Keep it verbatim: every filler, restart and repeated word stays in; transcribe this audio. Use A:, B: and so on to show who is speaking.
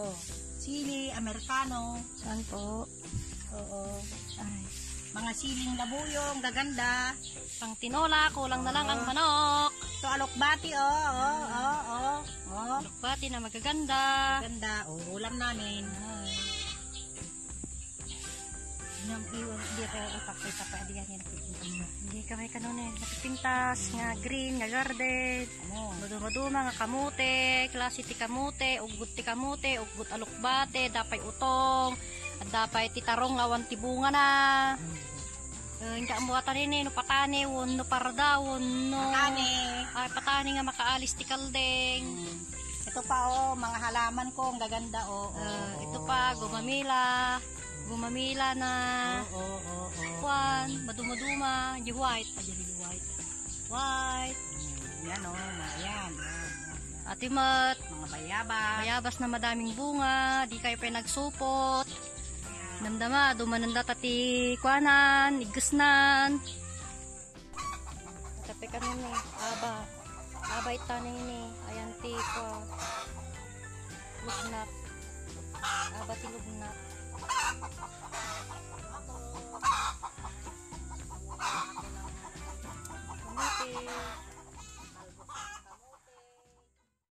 A: Oh, sili, americano.
B: Saan po?
A: Oo.
B: Ay.
A: Mga siling labuyong, gaganda.
B: Pang tinola, kulang na lang ang manok.
A: Ito alokbati, oh, oh, oh, oh. Oh,
B: Alokbati na magaganda.
A: ganda. Oh, ulam namin.
B: Ay.
A: Yung iwan, hindi tayo ipakita-pa diyan yan.
B: Hindi kami kanon eh. Napipintas, nga green, nga garden.
A: Ano?
B: Maduma-duma nga kamute, klase ti kamute, ugot ti kamute, ugot alokbate, dapay utong, at dapay ti tarong awan ti bunga na. Uh, hindi ang buhatan rin eh, no patani, won no parda, won no...
A: Patani.
B: Ay, patani nga makaalis ti kaldeng.
A: Hmm. Ito pa, oh, mga halaman ko, ang gaganda, oh. oh,
B: Uh,
A: oh,
B: ito
A: oh,
B: pa,
A: oh.
B: gumamila, gumamila na...
A: Oo, oo, oo, oo.
B: Kwan, maduma-duma, yung white, ayan yung white. White.
A: Hmm, yan, oh, mga yan, yan, yan.
B: Atimat,
A: Mga bayabas.
B: bayabas na madaming bunga, di kayo pa nagsupot. Namdama, dumananda tati kwanan, igasnan. Tapi ka nun eh, aba. Aba itanin eh, ayan ti ko. Lugnat. Aba ti lugnat.